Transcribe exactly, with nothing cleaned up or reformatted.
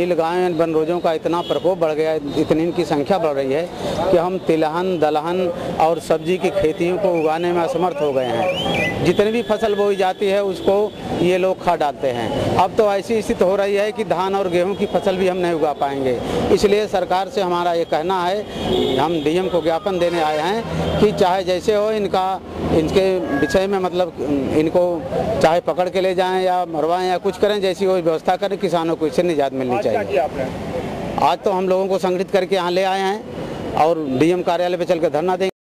नीलगाय वनरोजों का इतना प्रकोप बढ़ गया है, इतनी इनकी संख्या बढ़ रही है कि हम तिलहन दलहन और सब्जी की खेतियों को उगाने में असमर्थ हो गए हैं। जितनी भी फसल बोई जाती है उसको ये लोग खा डालते हैं। अब तो ऐसी स्थिति हो रही है कि धान और गेहूं की फसल भी हम नहीं उगा पाएंगे। इसलिए सरकार से हमारा ये कहना है, हम डीएम को ज्ञापन देने आए हैं कि चाहे जैसे हो इनका इनके विषय में मतलब इनको चाहे पकड़ के ले जाएं या मरवाएं या कुछ करें, जैसी वो व्यवस्था करें, किसानों को इससे निजात मिलनी चाहिए। आज तो हम लोगों को संगठित करके यहाँ ले आए हैं और डीएम कार्यालय पे चल कर धरना देंगे।